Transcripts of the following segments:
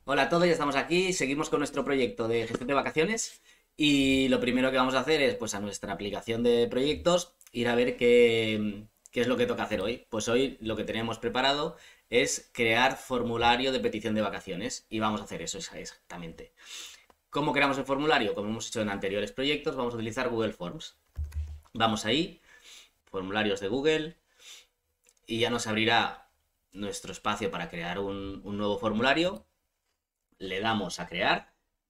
Hola a todos, ya estamos aquí, seguimos con nuestro proyecto de gestión de vacaciones y lo primero que vamos a hacer es pues a nuestra aplicación de proyectos ir a ver qué es lo que toca hacer hoy. Pues hoy lo que tenemos preparado es crear formulario de petición de vacaciones y vamos a hacer eso exactamente. ¿Cómo creamos el formulario? Como hemos hecho en anteriores proyectos, vamos a utilizar Google Forms. Vamos ahí, formularios de Google y ya nos abrirá nuestro espacio para crear un nuevo formulario. Le damos a crear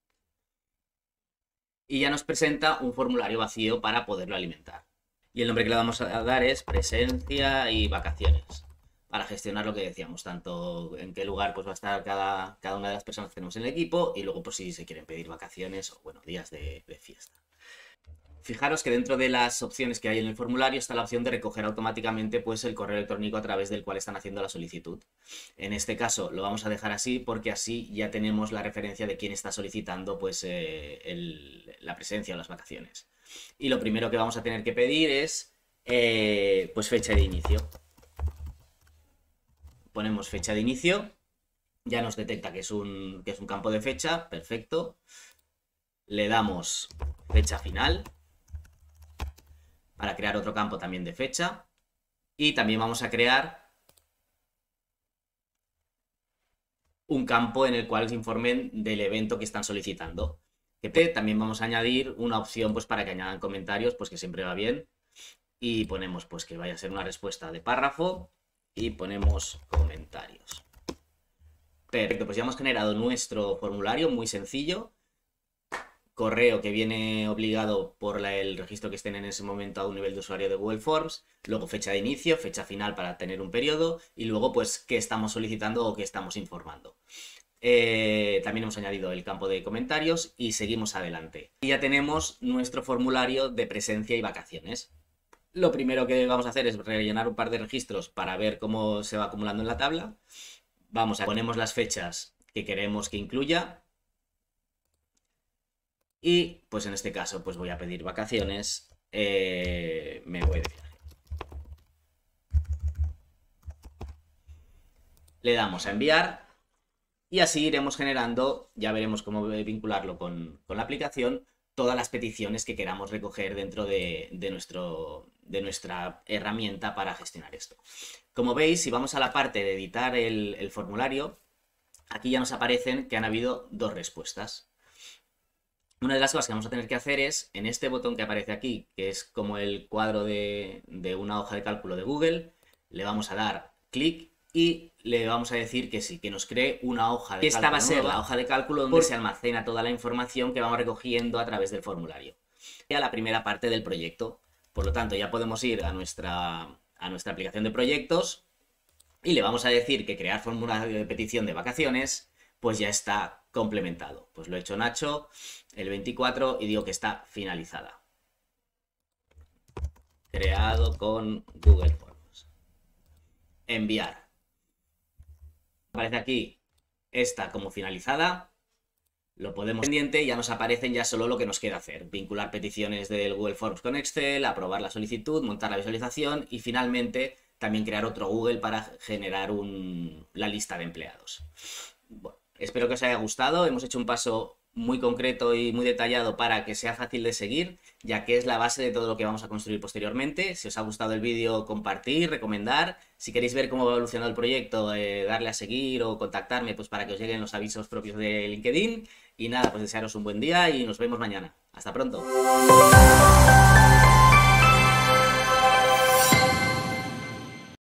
y ya nos presenta un formulario vacío para poderlo alimentar. Y el nombre que le vamos a dar es presencia y vacaciones, para gestionar lo que decíamos, tanto en qué lugar pues va a estar cada una de las personas que tenemos en el equipo y luego pues si se quieren pedir vacaciones o bueno, días de fiesta. Fijaros que dentro de las opciones que hay en el formulario está la opción de recoger automáticamente pues, el correo electrónico a través del cual están haciendo la solicitud. En este caso lo vamos a dejar así porque así ya tenemos la referencia de quién está solicitando pues, la presencia o las vacaciones. Y lo primero que vamos a tener que pedir es pues fecha de inicio. Ponemos fecha de inicio, ya nos detecta que es un campo de fecha, perfecto. Le damos fecha final para crear otro campo también de fecha. Y también vamos a crear un campo en el cual se informen del evento que están solicitando. También vamos a añadir una opción pues, para que añadan comentarios, pues que siempre va bien. Y ponemos pues que vaya a ser una respuesta de párrafo y ponemos comentarios. Perfecto, pues ya hemos generado nuestro formulario muy sencillo. Correo que viene obligado por el registro que estén en ese momento a un nivel de usuario de Google Forms, luego fecha de inicio, fecha final para tener un periodo y luego pues qué estamos solicitando o qué estamos informando. También hemos añadido el campo de comentarios y seguimos adelante. Y ya tenemos nuestro formulario de presencia y vacaciones. Lo primero que vamos a hacer es rellenar un par de registros para ver cómo se va acumulando en la tabla. Ponemos las fechas que queremos que incluya. Y pues en este caso pues voy a pedir vacaciones, me voy de viaje. Le damos a enviar y así iremos generando, ya veremos cómo vincularlo con la aplicación, todas las peticiones que queramos recoger dentro de nuestra herramienta para gestionar esto. Como veis, si vamos a la parte de editar el formulario, aquí ya nos aparecen que han habido dos respuestas. Una de las cosas que vamos a tener que hacer es, en este botón que aparece aquí, que es como el cuadro de una hoja de cálculo de Google, le vamos a dar clic y le vamos a decir que sí, que nos cree una hoja de cálculo. Esta va a ser la hoja de cálculo donde se almacena toda la información que vamos recogiendo a través del formulario. Y a la primera parte del proyecto. Por lo tanto, ya podemos ir a nuestra aplicación de proyectos y le vamos a decir que crear formulario de petición de vacaciones pues ya está complementado. Pues lo he hecho Nacho el 24 y digo que está finalizada. Creado con Google Forms. Enviar. Aparece aquí esta como finalizada. Lo podemos pendiente y ya nos aparecen ya solo lo que nos queda hacer. Vincular peticiones del Google Forms con Excel, aprobar la solicitud, montar la visualización y finalmente también crear otro Google para generar la lista de empleados. Bueno, espero que os haya gustado. Hemos hecho un paso muy concreto y muy detallado para que sea fácil de seguir, ya que es la base de todo lo que vamos a construir posteriormente. Si os ha gustado el vídeo, compartir, recomendar. Si queréis ver cómo ha evolucionado el proyecto, darle a seguir o contactarme pues para que os lleguen los avisos propios de LinkedIn. Y nada, pues desearos un buen día y nos vemos mañana. Hasta pronto.